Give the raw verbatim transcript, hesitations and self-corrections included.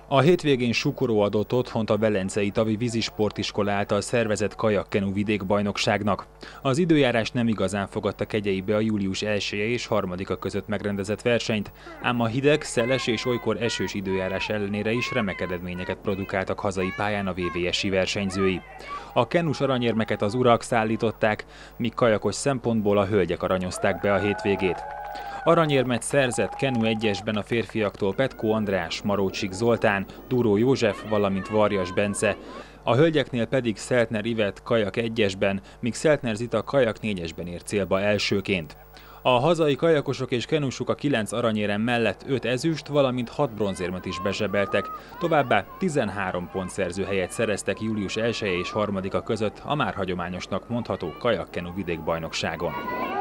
A hétvégén Sukoró adott otthont a Velencei Tavi Vízisportiskola által szervezett kajakkenu vidékbajnokságnak. Az időjárás nem igazán fogadta kegyeibe a július elseje és harmadika között megrendezett versenyt, ám a hideg, szeles és olykor esős időjárás ellenére is remek eredményeket produkáltak hazai pályán a vé vé es-i versenyzői. A kenus aranyérmeket az urak szállították, míg kajakos szempontból a hölgyek aranyozták be a hétvégét. Aranyérmet szerzett kenu egyesben a férfiaktól Petkó András, Marócsik Zoltán, Duró József, valamint Varjas Bence, a hölgyeknél pedig Szeltner Ivett kajak egyesben, míg Szeltner Zita kajak négyesben ért célba elsőként. A hazai kajakosok és kenusuk a kilenc aranyérem mellett öt ezüst, valamint hat bronzérmet is bezsebeltek, továbbá tizenhárom pontszerző helyet szereztek július elseje és harmadika között a már hagyományosnak mondható kajakkenu vidékbajnokságon.